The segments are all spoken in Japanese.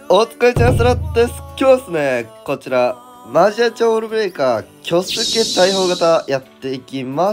お疲れちゃんスラッです。今日はですね、こちら、マジアチャオールブレイカー、キョスケ大砲型やっていきます。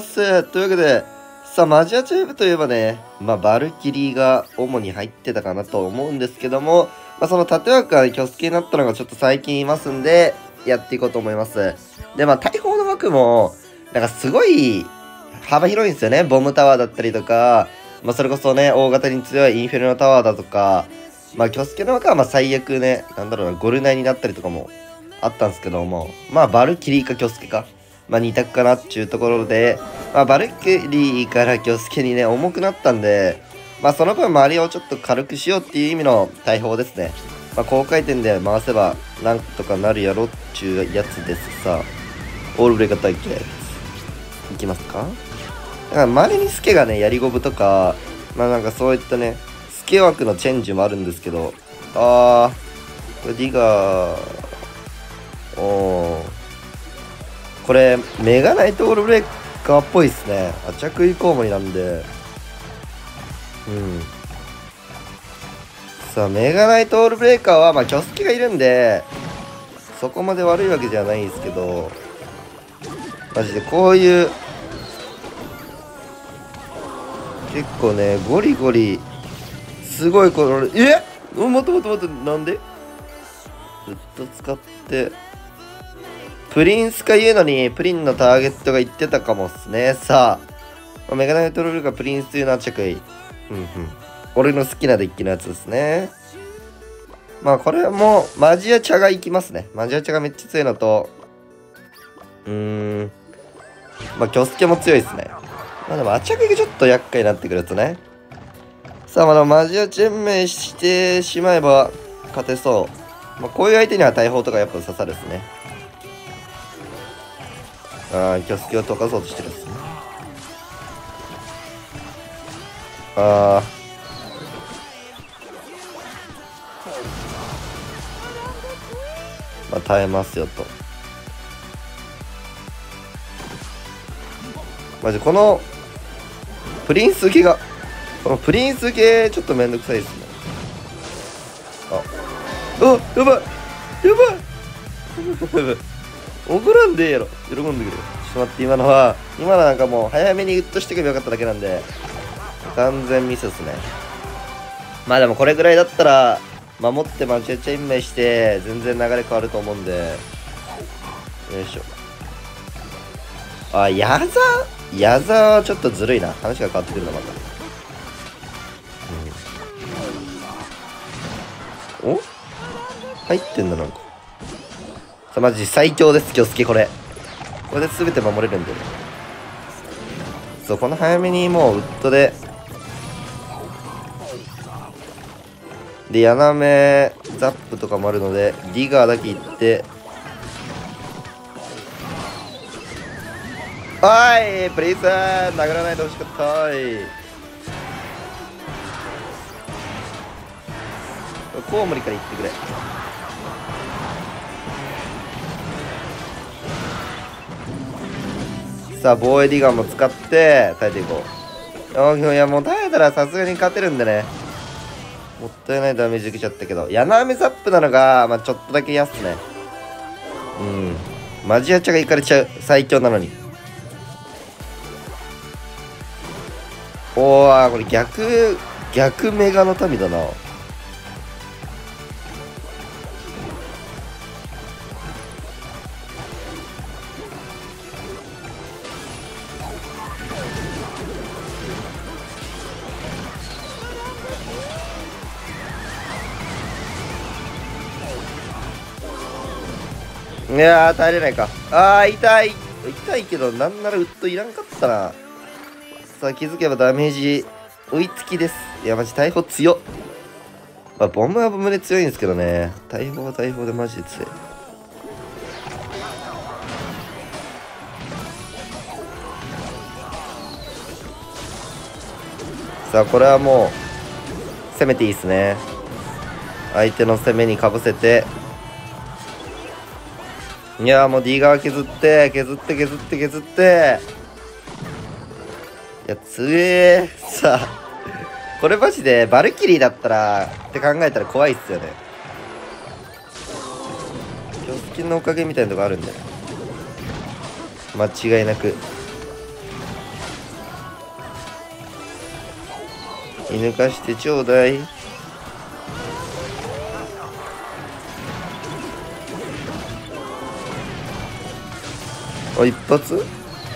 というわけで、さあ、マジアチャウェブといえばね、バルキリーが主に入ってたかなと思うんですけども、その縦枠が、ね、キョスケになったのがちょっと最近いますんで、やっていこうと思います。で、大砲の枠も、なんかすごい幅広いんですよね。ボムタワーだったりとか、それこそね、大型に強いインフェルノタワーだとか、キョスケの枠は最悪ね、ゴルナイになったりとかもあったんですけども、バルキリーかキョスケか、2択かなっていうところで、バルキリーからキョスケにね、重くなったんで、その分周りをちょっと軽くしようっていう意味の大砲ですね。高回転で回せばなんとかなるやろっちゅうやつですさ。オールブレイカー対決。いきますか？だから稀にスケがね、やりゴブとか、なんかそういったね、スケ枠のチェンジもあるんですけど、これディガー、これ、メガナイトオールブレイカーっぽいっすね。着衣コウモリなんで、さあ、メガナイトオールブレイカーは、キョスケがいるんで、そこまで悪いわけじゃないんですけど、マジでこういう、結構ね、ゴリゴリ、すごいこれ、待って、なんでずっと使って、プリンスか言うのに、プリンのターゲットが言ってたかもっすね。さあ、メガナイトルールがプリンスというのは着衣。俺の好きなデッキのやつですね。これも、マジアチャがいきますね。マジアチャがめっちゃ強いのと、キョスケも強いですね。でも、アチャクがちょっと厄介になってくるとね。さあ、マジアチェンメイしてしまえば勝てそう。こういう相手には大砲とかやっぱ刺さるですね。キョスケを溶かそうとしてるっすね。耐えますよと。マジこのプリンス系が、このプリンス系ちょっとめんどくさいですね。やばい怒らんでええやろ。喜んでくれ。ちょっと待って、今のなんかもう早めにウッとしてくればよかっただけなんで、完全ミスですね。でもこれぐらいだったら守ってマジアチェインメイして全然流れ変わると思うんで、よいしょ。ヤザはちょっとずるいな。話が変わってくるな、また。お入ってんだ、なんか。さあ、マジ最強です、キョスケ、これ。これで全て守れるんでね。そう、この早めにもうウッドで。で、ヤナメ、ザップとかもあるので、ディガーだけ行って。プリンス殴らないでほしかったコウモリから行ってくれ。さあ、防衛ディガーも使って耐えていこう。いや、もう耐えたらさすがに勝てるんでね。もったいないダメージ受けちゃったけど、ヤナメザップなのが、ちょっとだけ嫌っすね。マジアチャがいかれちゃう。最強なのに。これ逆メガの民だな。いやー、耐えれないか。痛いけど、なんならウッドいらんかったな。さあ、気づけばダメージ追いつきです。いや、マジ大砲強っ。ボムはボムで強いんですけどね。大砲は大砲でマジで強い。さあ、これはもう、攻めていいですね。相手の攻めにかぶせて、いやもう D 側削っていや強え。さあこれマジでバルキリーだったらって考えたら怖いっすよね。 ョスケのおかげみたいなとこあるんだよ、間違いなく。射抜かしてちょうだい。あ、一発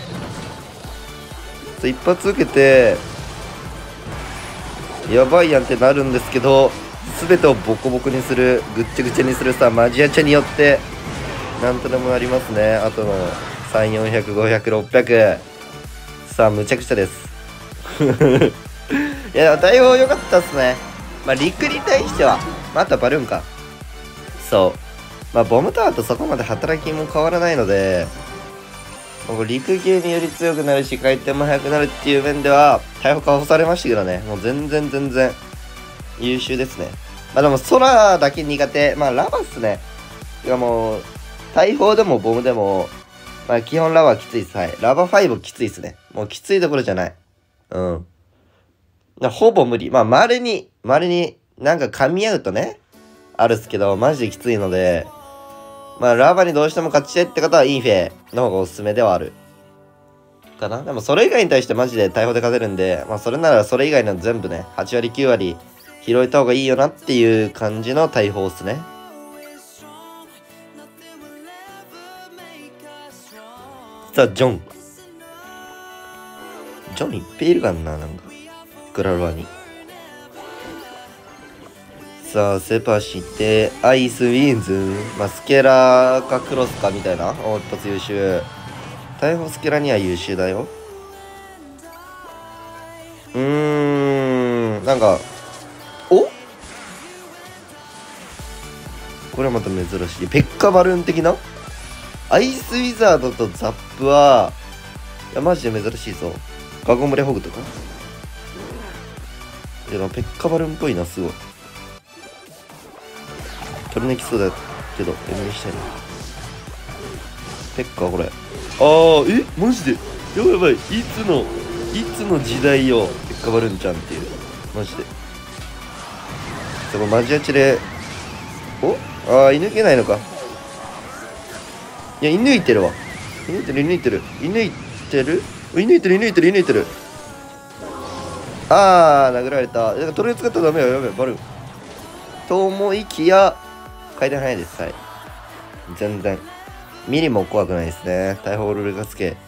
受けてやばいやんってなるんですけど、全てをボコボコにする、ぐっちゃぐちゃにするさ、マジアチャによってなんとでもなりますね。あとの3400500、600、さあむちゃくちゃですいや対応良かったっすね。まあ陸に対してはまたバルーンか、そうまあボムタワーとそこまで働きも変わらないので、陸系により強くなるし回転も速くなるっていう面では大砲かわされましたけどね、もう全然優秀ですね。まあでも空だけ苦手、まあラバっすね。てかもう大砲でもボムでもまあ基本ラバーきついっす。はい、ラバ5きついっすね。もうきついところじゃない。ほぼ無理。まあ稀になんか噛み合うとねあるっすけど、マジできついので、まあラバにどうしても勝ちたいって方はインフェの方がおすすめではあるかな。でもそれ以外に対してマジで大砲で勝てるんで、まあそれならそれ以外の全部ね8割9割拾えた方がいいよなっていう感じの大砲っすね。さあジョンいっぱいいるかな、なんかグラロワに。さあセパしてアイスウィンズ、まあスケラかクロスかみたいな。お、一発優秀。大砲スケラには優秀だよ。なんかお、これはまた珍しいペッカバルーン的な。アイスウィザードとザップはいやマジで珍しいぞ。ガゴムレホグとか、いやペッカバルーンっぽいな、すごい。取り抜きそうだけど M にしたいな。ペッカこれ、マジでやばい、いつの時代よペッカバルーンちゃんっていう、マジで。そこマジアチで射抜けないのか。いや射抜いてるわ、射抜いてる。殴られた。だからとりあえず使ったらダメよ、やべえバルーンと思いきや回転早いです。はい、全然ミリも怖くないですね。大砲ルールがつけ、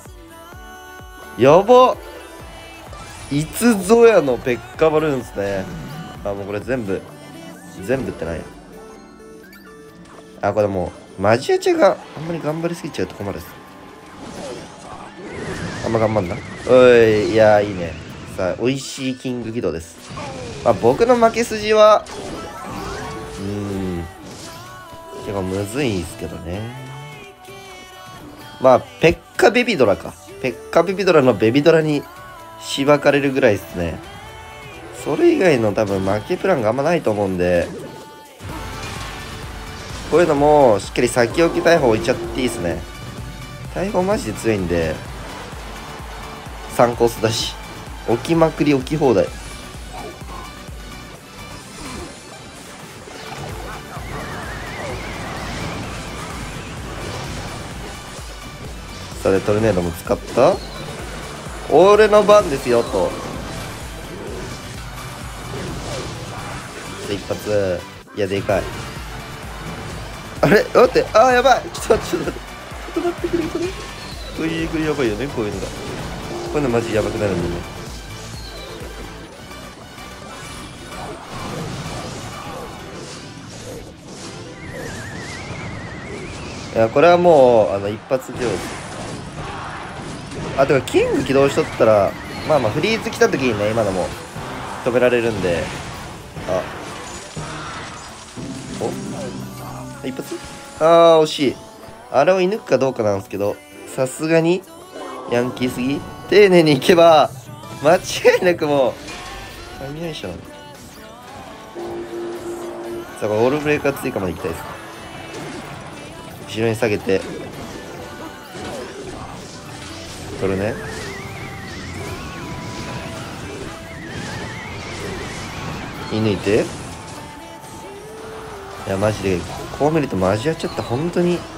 やば、いつぞやのペッカバルーンですね。もうこれ全部ってない。これもうマジアチェがあんまり頑張りすぎちゃうと困るです。あんま頑張んな。いやいいね。さあ美味しいキング起動です。僕の負け筋は結構むずいんすけどね。ペッカベビドラか。ペッカベビドラのベビドラにしばかれるぐらいですね。それ以外の多分負けプランがあんまないと思うんで、こういうのもしっかり先置き大砲置いちゃっていいですね。大砲マジで強いんで3コースだし、置きまくり置き放題。それトルネードも使った。俺の番ですよと。一発、いやでかい。あれ待って、やばい、ちょっと待ってくれ。これやばいよね、こういうのが。こういうのマジやばくなるんでね。いやこれはもう一発上手。てかキング起動しとったらフリーズ来た時にね、今のも止められるんで。一発、惜しい。あれを射抜くかどうかなんですけど、さすがにヤンキーすぎ。丁寧にいけば間違いなくもう神相性。さあこれオールブレーカー追加まで行きたいです。後ろに下げて取るね。射抜いて、いやマジでこう見るとマジアチャって本当に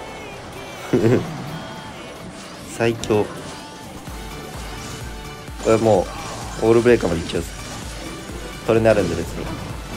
最強。これもうオールブレーカーまでいっちゃう。それになるんで別に。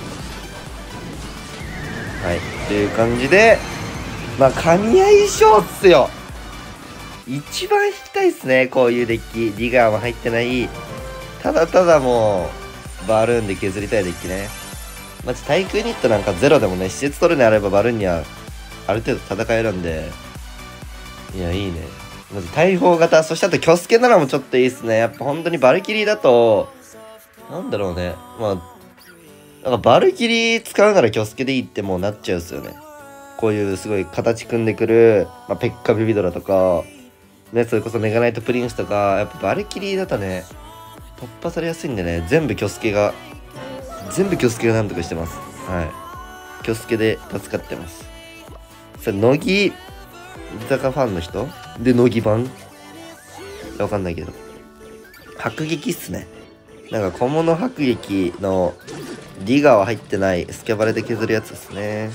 はいっていう感じで、まあ神相性っすよ。一番引きたいっすね、こういうデッキ。リガーも入ってない、ただただもうバルーンで削りたいデッキね。まず対空ユニットなんかゼロでもね、施設取るにあればバルーンにはある程度戦えるんで、いやいいね。まず大砲型、そしてあと巨助ならもちょっといいっすね。やっぱ本当にバルキリーだとなんだろうね、まあなんかバルキリー使うなら巨助でいいってもうなっちゃうっすよね。こういうすごい形組んでくる、まあ、ペッカビビドラとかね、それこそメガナイトプリンスとか、やっぱバルキリーだとね突破されやすいんでね、全部巨助がなんとかしてます。はい、巨助で助かってます。それ乃木坂ファンの人で乃木版わかんないけど迫撃っすね。なんか小物迫撃のリガーは入ってないスキャバレで削るやつですね。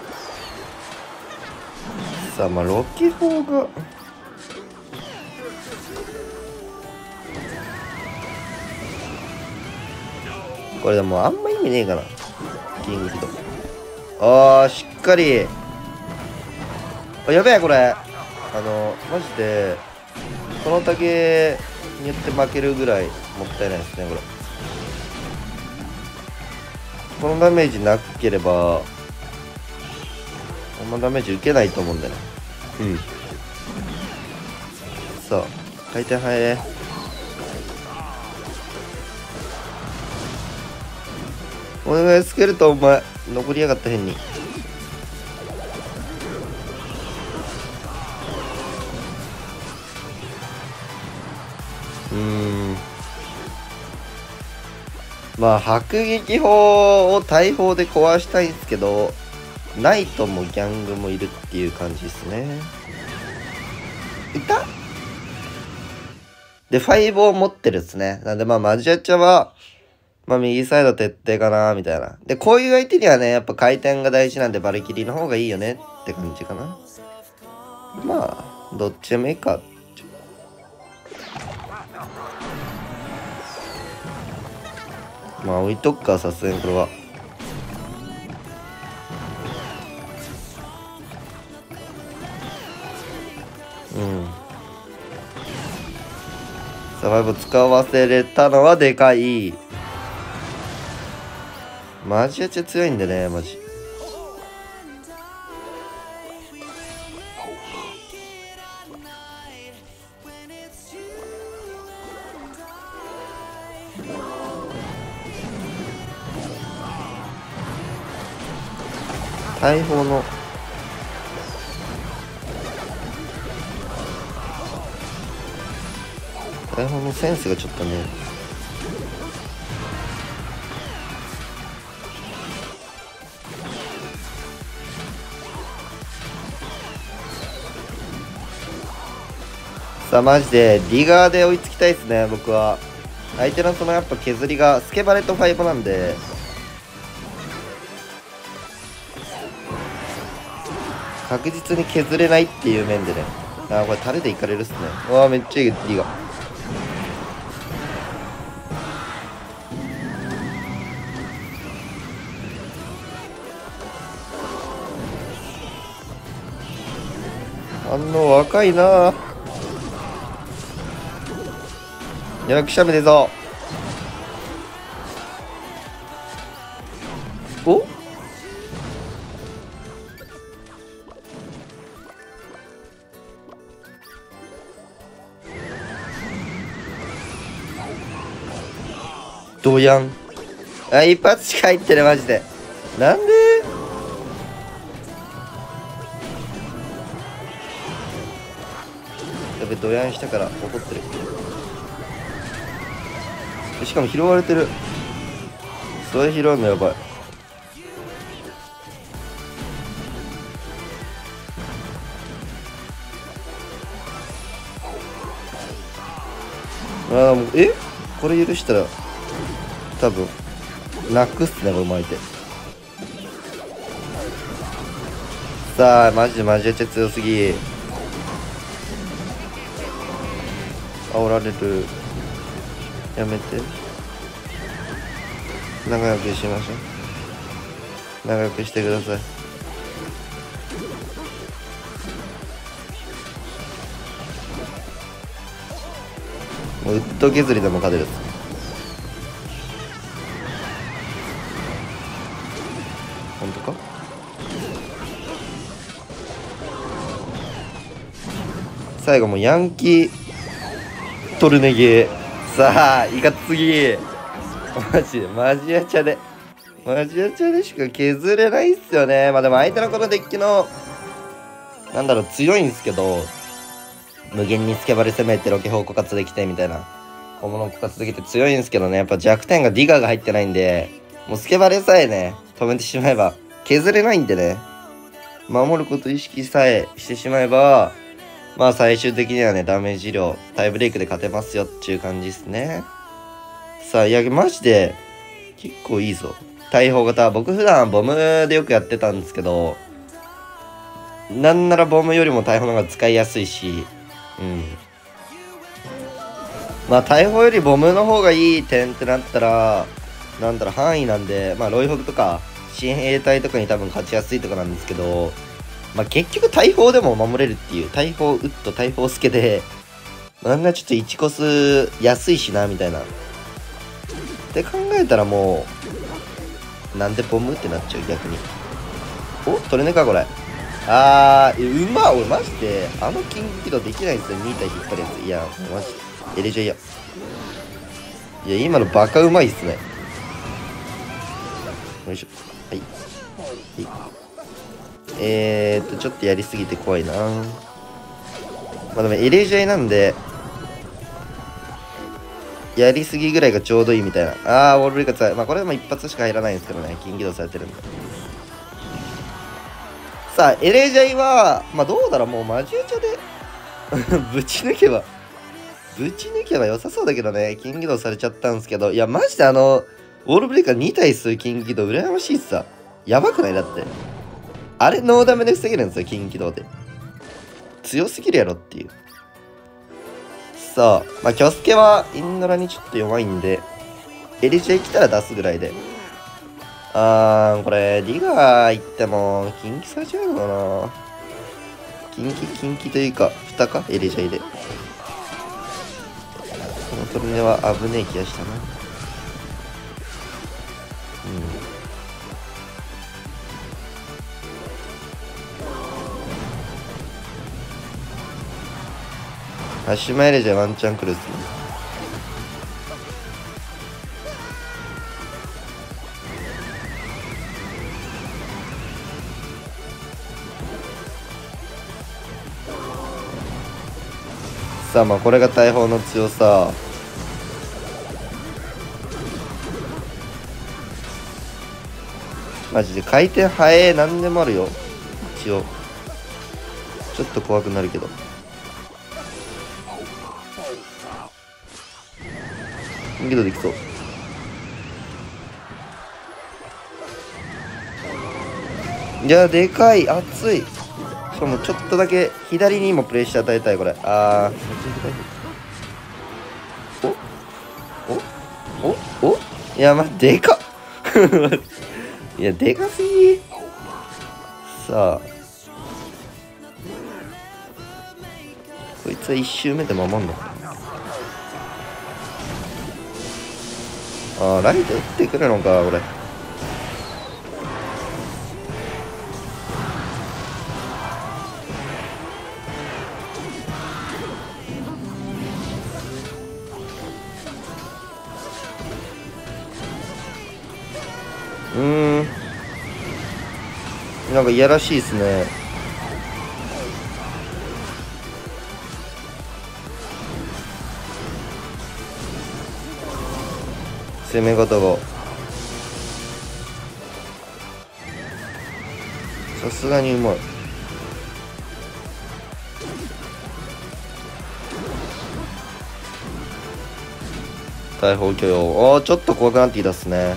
さあまあロケ砲がこれでもあんま意味ねえかな。キングヒドしっかり。やべえこれマジでこの竹によって負けるぐらいもったいないですね。このダメージなければこんなダメージ受けないと思うんだよね。さあ回転入れ。お願いスケルトン、お前残りやがった変に。まあ迫撃砲を大砲で壊したいんですけど、ナイトもギャングもいるっていう感じですね。いたで5を持ってるっすね。なんでまあマジアチャはまあ右サイド徹底かなみたいな。でこういう相手にはねやっぱ回転が大事なんでバルキリーの方がいいよねって感じかな。まあどっちでもいいか。まあ置いとくか、さすがにこれは。サバイブ使わせれたのはでかい。マジアチャ強いんでね、マジ。大砲のセンスがちょっとね。さあマジでリガーで追いつきたいですね。僕は相手のそのやっぱ削りがスケバレと5なんで、確実に削れないっていう面でね。これタレでいかれるっすね。めっちゃいいリガ。反応若いな。くしゃみでぞ。おドヤン。一発しか入ってるマジで。なんでやべ、ドヤンしたから怒ってる。しかも拾われてる。それ拾うのやばい。もうこれ許したら多分泣くっすね、これ巻いて。 さあマジでマジで強すぎ。煽られる。やめて。仲良くしましょう。仲良くしてください。もうウッド削りでも勝てるっす。本当か。最後もヤンキートルネゲー。さあいかつぎ。マジでマジアチャでしか削れないっすよね。まあでも相手のこのデッキのなんだろう強いんですけど、無限にスケバル攻めてロケ砲枯渇できてみたいな小物枯渇できて強いんですけどね、やっぱ弱点がディガーが入ってないんで、もうスケバレさえね止めてしまえば削れないんでね、守ること意識さえしてしまえばまあ最終的にはねダメージ量タイブレイクで勝てますよっていう感じですね。さあいやマジで結構いいぞ。大砲型僕普段ボムでよくやってたんですけど、なんならボムよりも大砲の方が使いやすいし、まあ大砲よりボムの方がいい点ってなったらなんだろう範囲なんで、まあロイホグとか新兵隊とかに多分勝ちやすいとかなんですけど、まあ結局大砲でも守れるっていう、大砲ウッド大砲スケでなんなちょっと1コス安いしなみたいなって考えたら、もうなんでボムってなっちゃう逆に。お取れねえかこれ。うまっ。俺マジでキング起動できないんですよ、2体引っ張るやつ。いやマジエレジャイや。いや今のバカうまいっすね。よいしょ。はい、ちょっとやりすぎて怖いな。まあでもエレジャイなんでやりすぎぐらいがちょうどいいみたいな。ウォールブレイカー強い。まあこれでも一発しか入らないんですけどね、金起動されてるんで。さあエレジャイはまあどうだろう、もうマジューチャでぶち抜けば良さそうだけどね、金起動されちゃったんですけど、いやマジでウォールブレイカー2体数金起動羨ましいっすさ。やばくない？だってあれノーダメで防げるんですよ、金起動で。強すぎるやろっていう。さあまあキョスケはインドラにちょっと弱いんで、エレジャイ来たら出すぐらいで。これディガー行っても近畿されちゃうのかな。近畿というか蓋かエレジャイで。このトルネは危ねえ気がしたな。ハッシュマイレージはワンチャン来るっすね。さあまあこれが大砲の強さ。マジで回転速え、なんでもあるよ一応。ちょっと怖くなるけど。けどできそう。いやでかい、熱い。しかもちょっとだけ左にもプレッシャー与えたいこれ。おいやでかっいやでかすぎ。さあこいつは1周目で守んのかな。ライト打ってくるのか俺。なんかいやらしいですね。攻め方がさすがにうまい。大砲許容。ちょっと怖くなってきたっすね。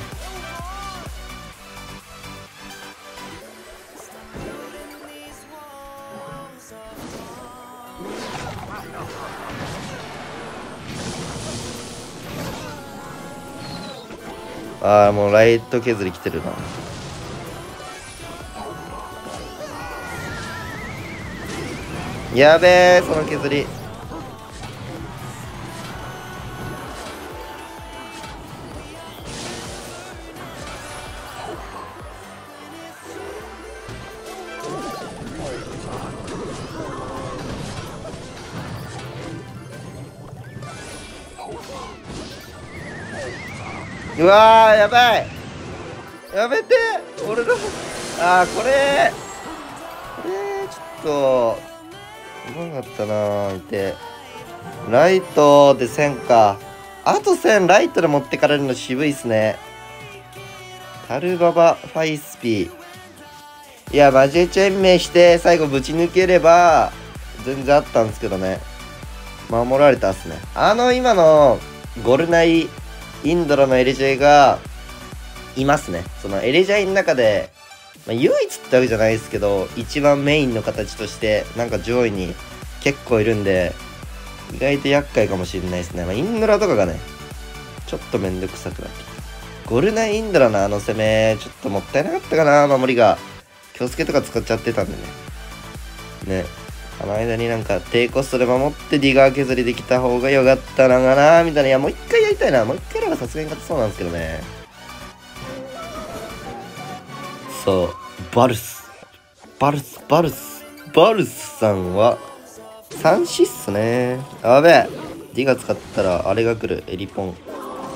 ああ、もうライト削り来てるな。やべえ、その削り。うわー、やばい。やめて、俺の。あー、これちょっとうまかったなー。いてライトで1000か。あと1000ライトで持ってかれるの渋いっすね。タルババファイスピー。いや、マジでチェーン名して最後ぶち抜ければ全然あったんですけどね。守られたっすね。今のゴルナイインドラのエレジャイがいますね。そのエレジャイの中で、唯一ってわけじゃないですけど、一番メインの形としてなんか上位に結構いるんで、意外と厄介かもしれないですね。インドラとかがね、ちょっとめんどくさくなってきた。ゴルナイインドラの攻め、ちょっともったいなかったかな、守りが。京介とか使っちゃってたんでね。間になんか低コストで守ってディガー削りできた方がよかったのかなみたいな。いや、もう一回やりたいな。もう一回やればさすがに勝てそうなんですけどね。そう、バルスさんは3死っすね。やべえ。ディガ使ったらあれが来る。エリポン。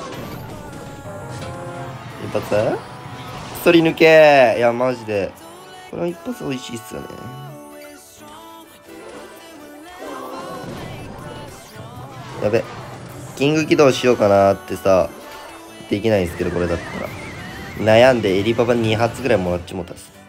一発そり抜け。いや、マジで。これは一発美味しいっすよね。やべ。キング起動しようかなってさ、できないんですけど、これだったら。悩んでエリパパ2発ぐらいもらっちもったっす。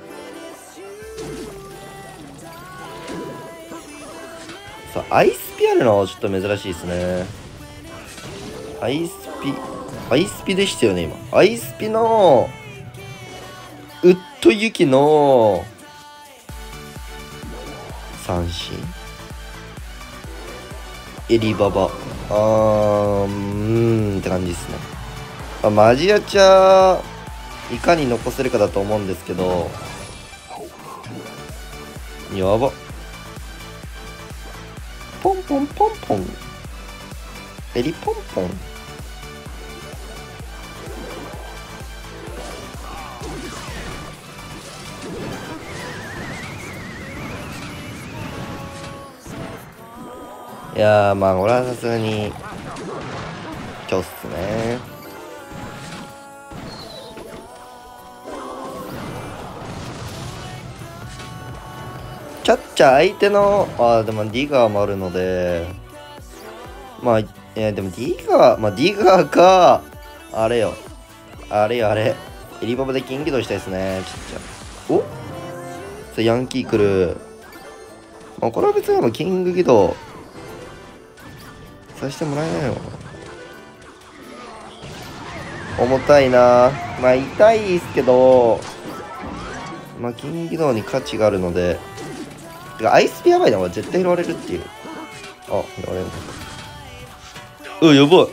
さあ、アイスピあるのちょっと珍しいですね。アイスピでしたよね、今。アイスピの、ウッドユキの、三振エリババ。って感じですね。マジアチャいかに残せるかだと思うんですけど、やば。ポンポンポンポン。エリポンポン。いやー、まあ、これはさすがに、今日っすね。キャッチャー相手の、でもディガーもあるので、まあ、でもディガーか、あれよ。あれ。エリババで金起動したいですね、ちっちゃ。おさヤンキー来る。これは別にもうキング起動させてもらえないのかな。重たいな。痛いですけど、キング起動に価値があるので、てかアイスピやばいな、絶対拾われるっていう。拾われるの。やばい。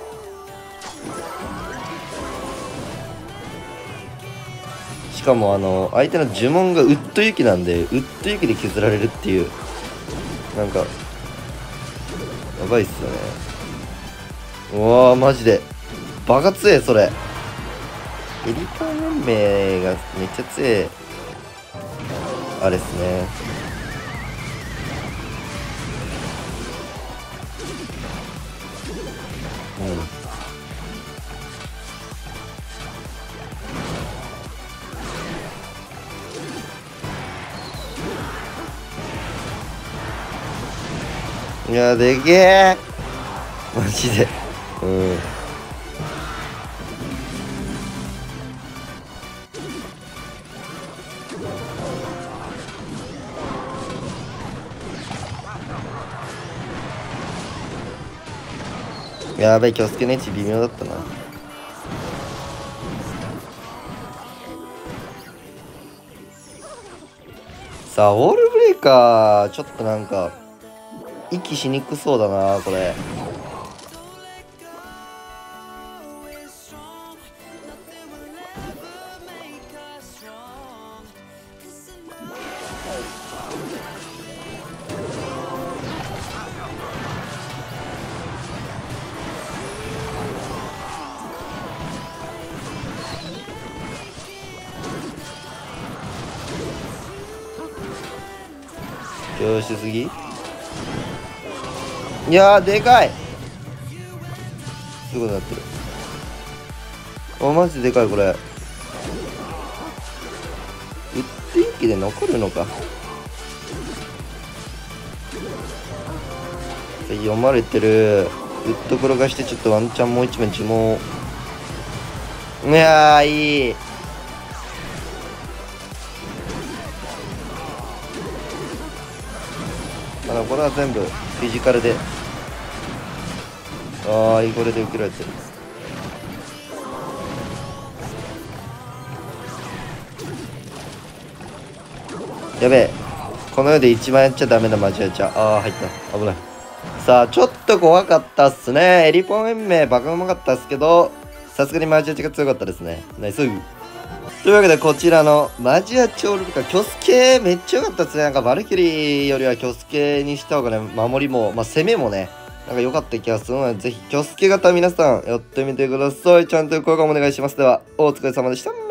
しかも相手の呪文がウッド雪なんで、ウッド雪で削られるっていう、なんか、やばいっすよね。うわー、マジで。バカ強え、それ。エリカ連盟がめっちゃ強え。あれっすね。いや、でけえ。マジで。やべえ、京介の位置微妙だったな。さあ、オールブレイカー、ちょっとなんか、息しにくそうだな、これ。 調子すぎ。いやーでかい。すごいなってる。あ、マジでかいこれ。ウッディンキで残るのか。読まれてる。ウッド転がしてちょっとワンチャンもう一面呪文。いやーいい。これは全部フィジカルで。ああ、これで受けられてる。やべえ。この世で一番やっちゃダメなマジやっちゃ。ああ、入った。危ない。さあ、ちょっと怖かったっすね。エリポン延命バカうまかったっすけど、さすがにマジアチが強かったですね。ナイス。というわけで、こちらのマジアチオルビカ、キョスケめっちゃ良かったですね。なんかバルキリーよりはキョスケにした方がね、守りも、攻めもね、なんか良かった気がするので、ぜひキョスケ型皆さんやってみてください。ちゃんと高評価もお願いします。では、お疲れ様でした。